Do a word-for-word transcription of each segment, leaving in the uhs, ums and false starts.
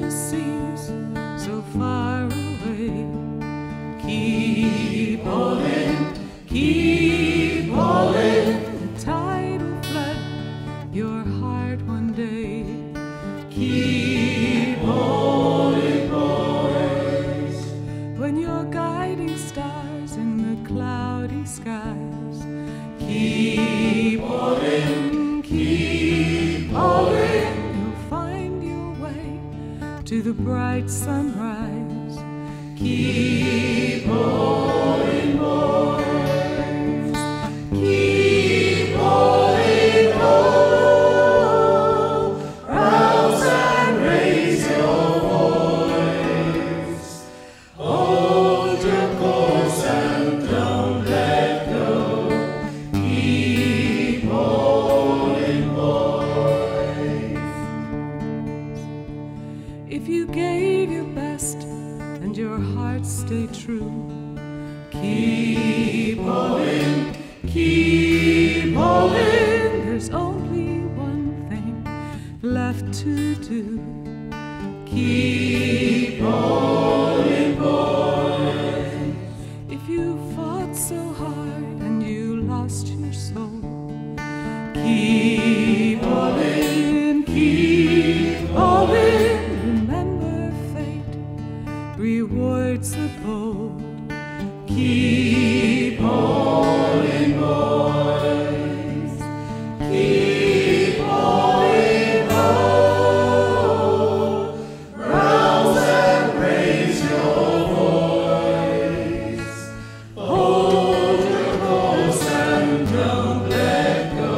just seems so far away. Keep holding, keep holding. The tide will flood your heart one day. Keep holding, boys. When you're guiding stars in the cloudy skies, keep holding, keep holding. You'll find your way to the bright sunrise. Keep holding, boys. Keep holding, oh, rouse and raise your voice. Hold your course and don't let go. Keep holding, boys. If you gave your best and your heart stayed true, keep holding, keep holding. There's only one thing left to do. Keep holding, boys. If you fought so hard and you lost your soul, keep holding, keep holding. Remember fate rewards the bold. Keep holding, boys. Keep holding, oh, rouse and raise your voice. Hold your course and don't let go.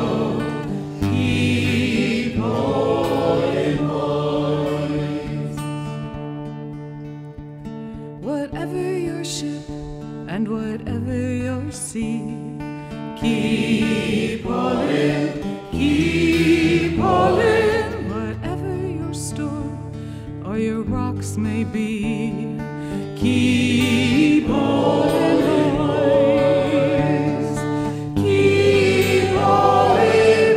Keep holding, boys. Whatever your ship and whatever your sea, keep holding, keep holding. Whatever your storm or your rocks may be, keep holding, boys. Keep holding,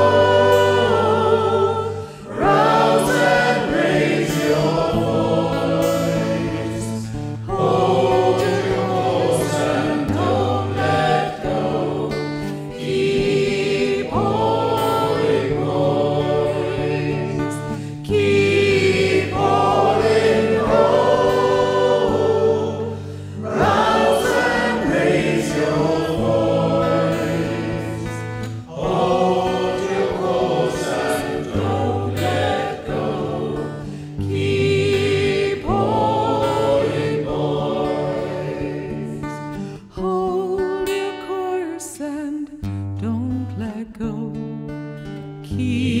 oh, rouse and raise your voice. Hold your course and don't let go. Keep holding, boys. Keep holding, oh, rouse and raise your voice. Hold your course and don't let go. Keep holding, boys. Hold your course and don't let go. Keep